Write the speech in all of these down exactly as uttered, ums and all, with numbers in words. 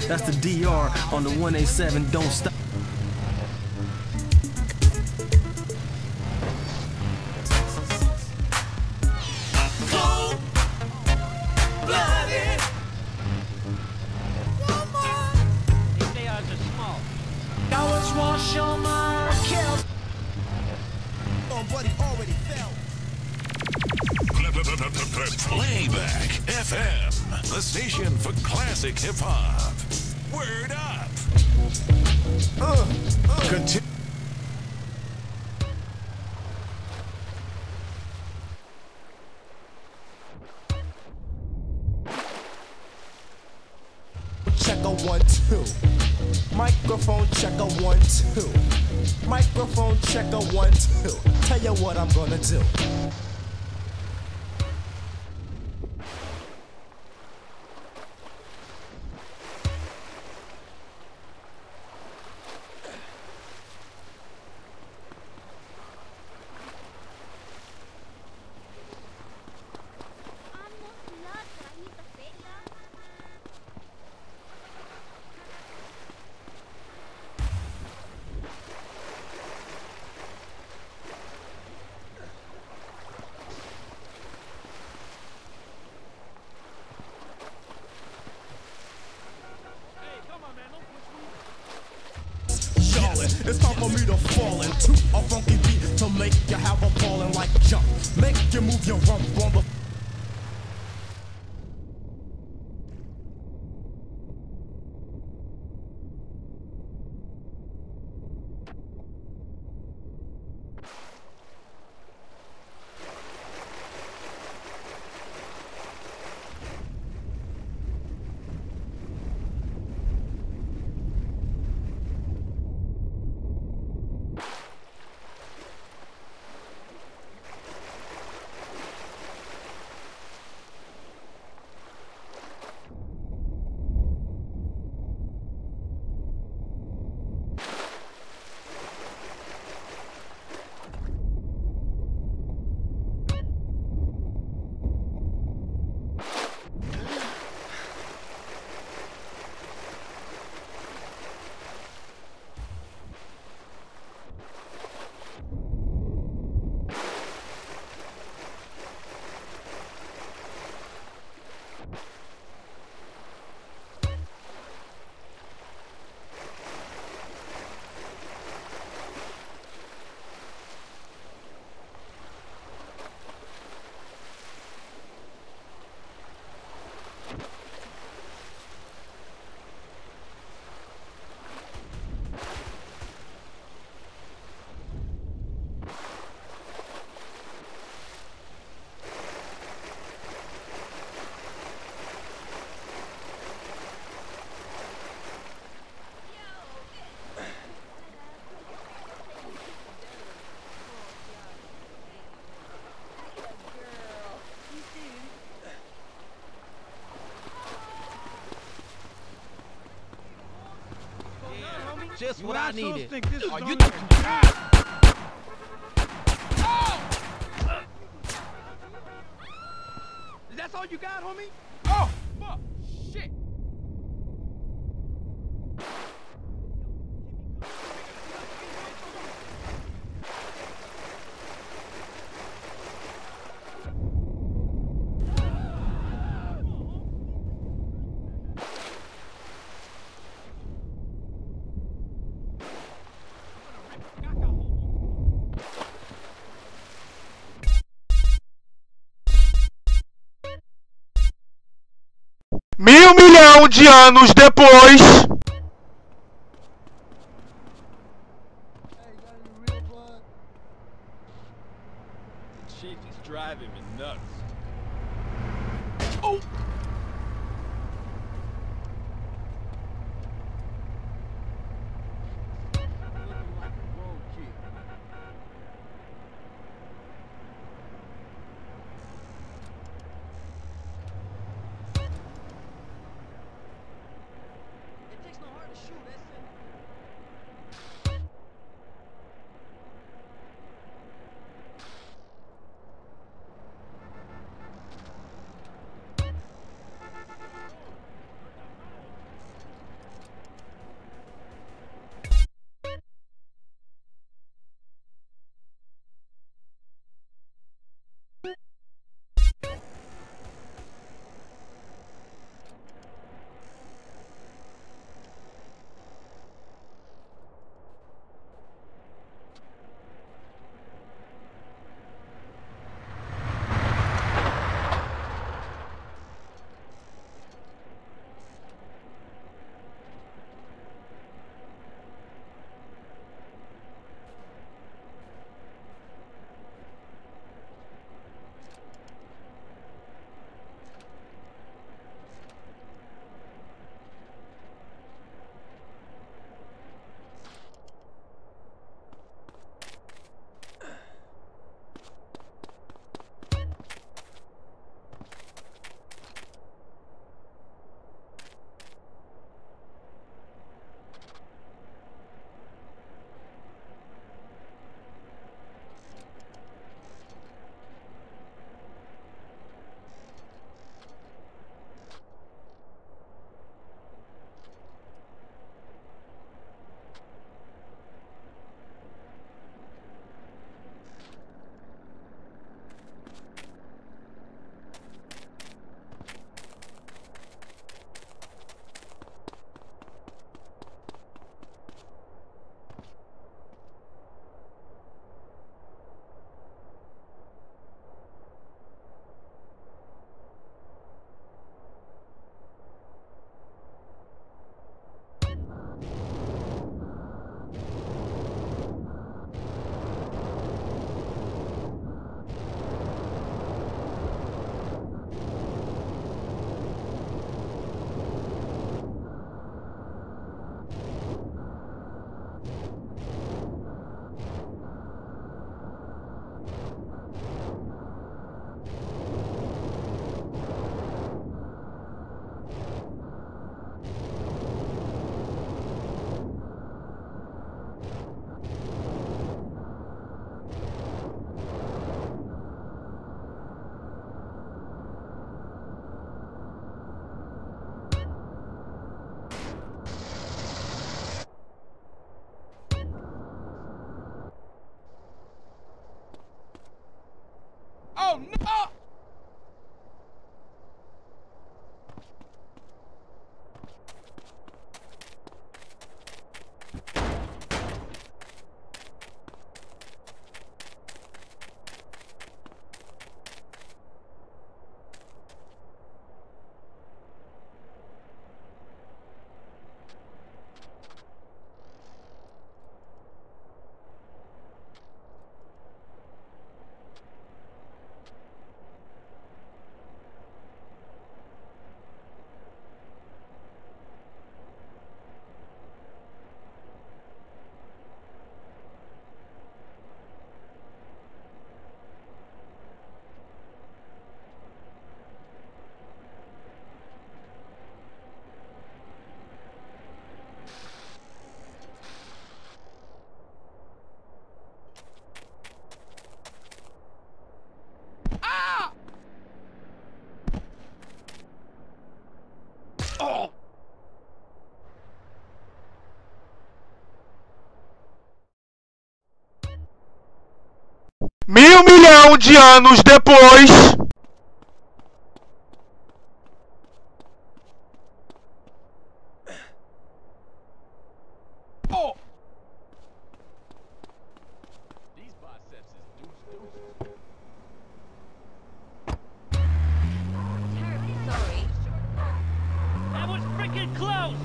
That's the D R on the one eighty-seven, don't stop. Playback F M, the station for classic hip hop. Word up. Uh, uh. Continue. Check a one, two. Microphone check a one, two. Microphone check a one, two. Tell you what I'm gonna do. It's time for me to fall into a funky beat to make you have a ballin' like jump. Make you move your rump on the Just what, what I needed. Think this Are is you That's all you got, homie? Oh, fuck. Shit. Mil milhão de anos depois. Chief is driving me nuts. Oh. Mil milhão de anos depois. Oh! Terribly sorry. That was freaking close!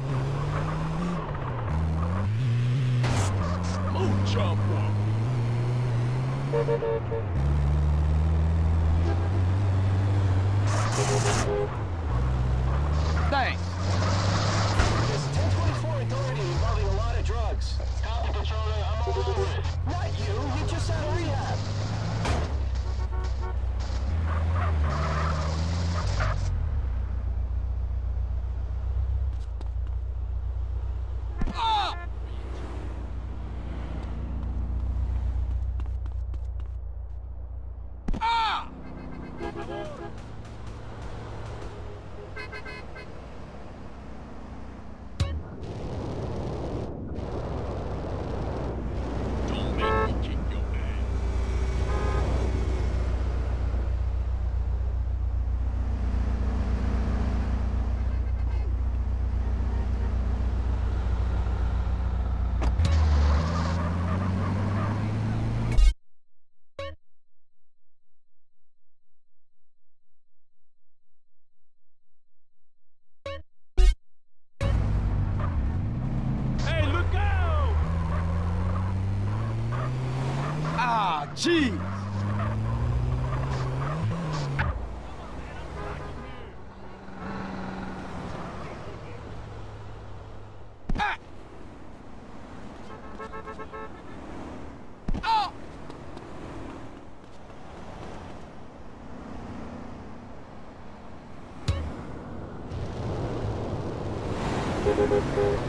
Mucho more. Thanks. This is ten twenty-four Authority involving a lot of drugs. Copy, controller. I'm all over it. Not you. You just out of rehab. Don't make me kick your ass. Hey, look out! Ah, jeez. Ah! Oh!